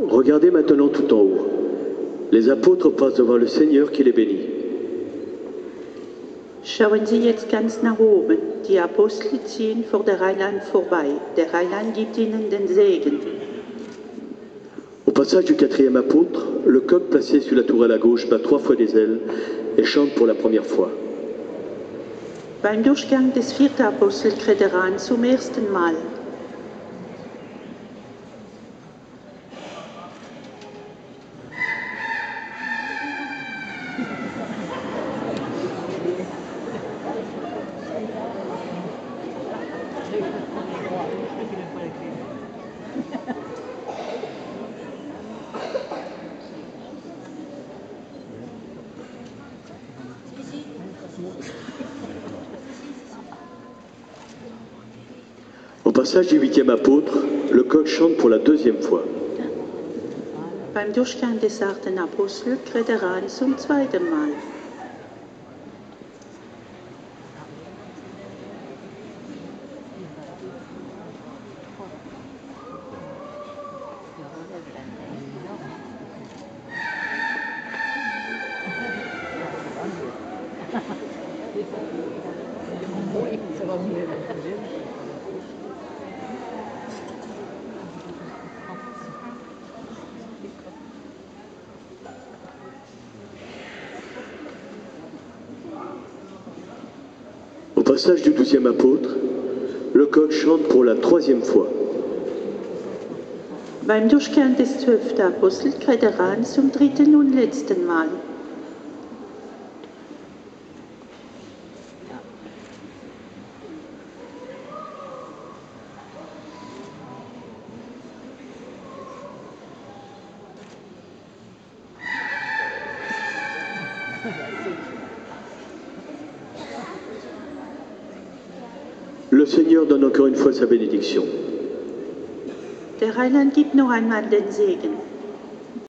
Regardez maintenant tout en haut. Les apôtres passent devant le Seigneur qui les bénit. Schauen Sie jetzt ganz nach oben. Die Apostel ziehen vor der Heiland vorbei. Der Heiland gibt ihnen den Segen. Au passage du quatrième apôtre, le coq placé sur la tourelle à gauche bat 3 fois des ailes et chante pour la première fois. Beim Durchgang des vierten Apostel kräht der Hahn zum ersten Mal. Au passage du huitième apôtre, le coq chante pour la 2e fois. Beim Durchgang des achten Apostel kräht der Hahn zum zweiten Mal. Au passage du 12e apôtre, le coq chante pour la 3e fois. Beim Durchgang des 12. Apostel kräht der Hahn zum dritten und letzten Mal. Le Seigneur donne encore une fois sa bénédiction. Der Heiland gibt noch einmal den Segen.